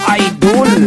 Idol.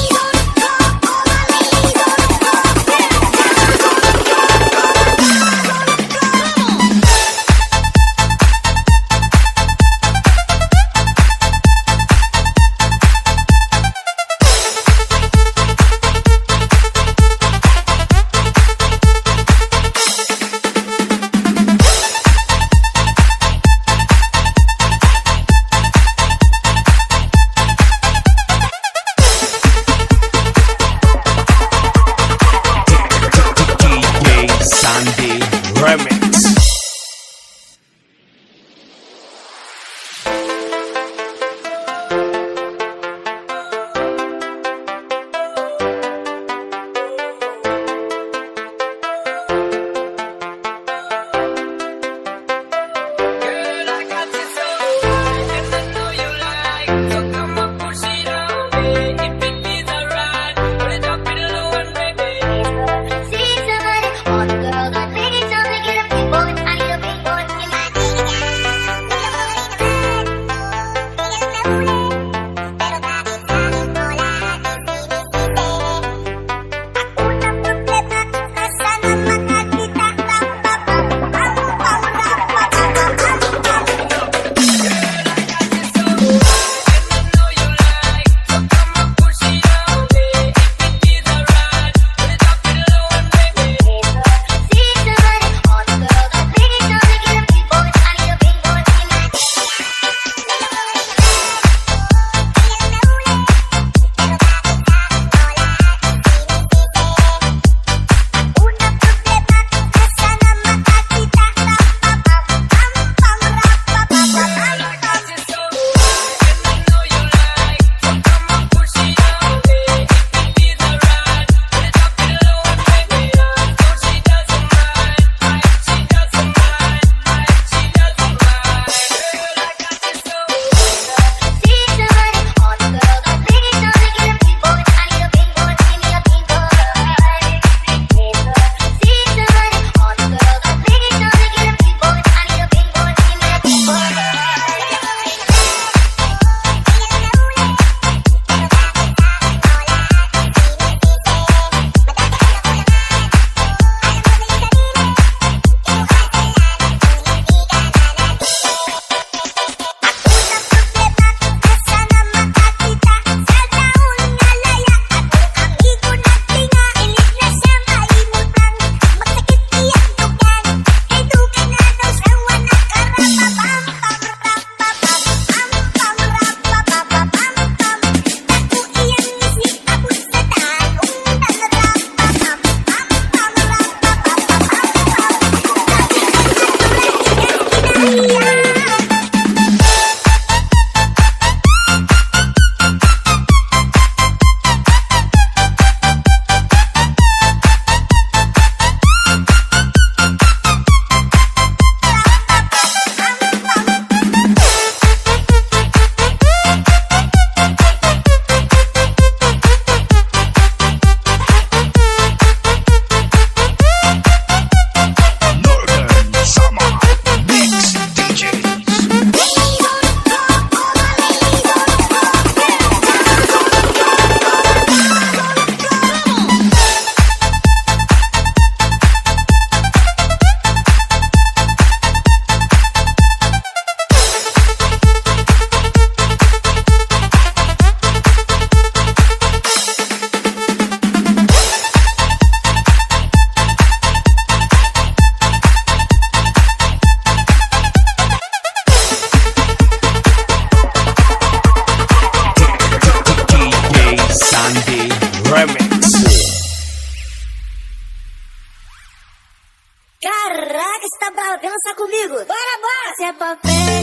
Caraca, você tá brava, vem lançar comigo. Bora, bora. Se é pra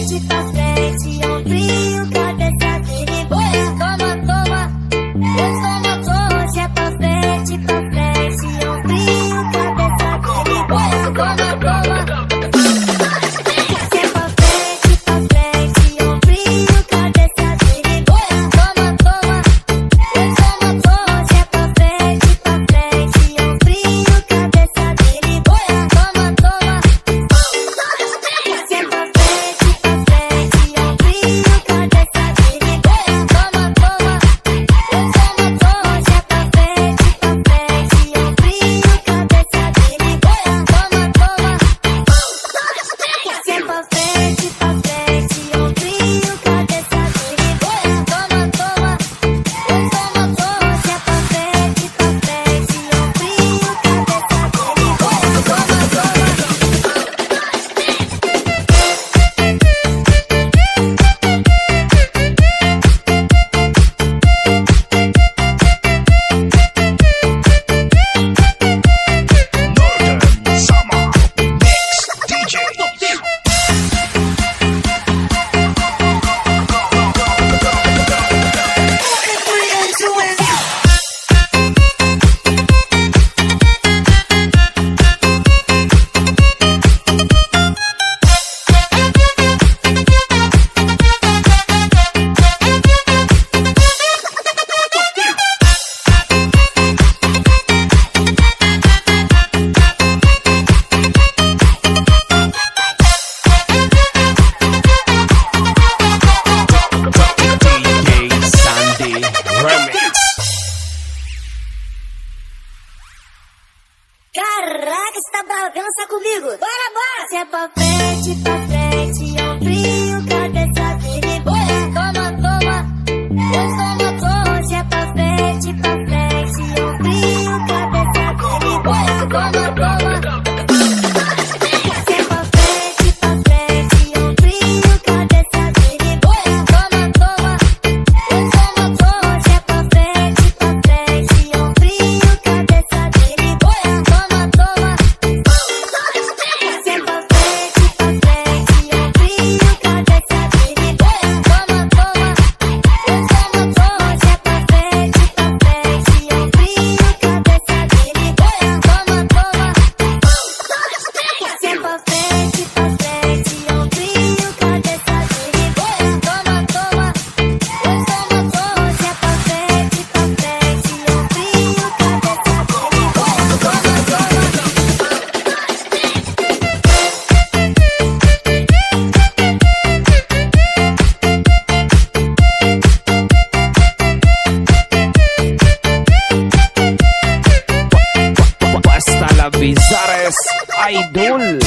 frente, ombrinho, cabeça, perigoia. Toma, toma, toma, toma. Se é pra frente, ombrinho, cabeça, perigoia. Toma, toma. Se é pra frente, ombrinho, cabeça, perigoia. Toma, toma, toma, toma. Se é pra frente, ombrinho, cabeça, perigoia. Toma, toma. Se é pra frente, ombrinho, cabeça. dança comigo. Bora, bora. Se é pra frente, ombrinho, cabeça firme, boia. Toma, toma, toma, toma. Se é pra frente, ombrinho, cabeça firme, boia. Toma, toma. Se é pra frente, ombrinho, cabeça firme, boia. Toma, toma, toma, toma. Se é pra frente, ombrinho, cabeça firme, boia. Toma, toma. Se é pra frente, ombrinho, cabeça firme, boia. Toma, toma, toma, toma. Se é pra frente, ombrinho, cabeça firme, boia. Toma, toma. Se é pra frente, ombrinho, cabeça firme, boia. Toma, toma, toma, toma. Se é pra frente, ombrinho, cabeça firme, boia. Toma, Basta la Bizares Idol.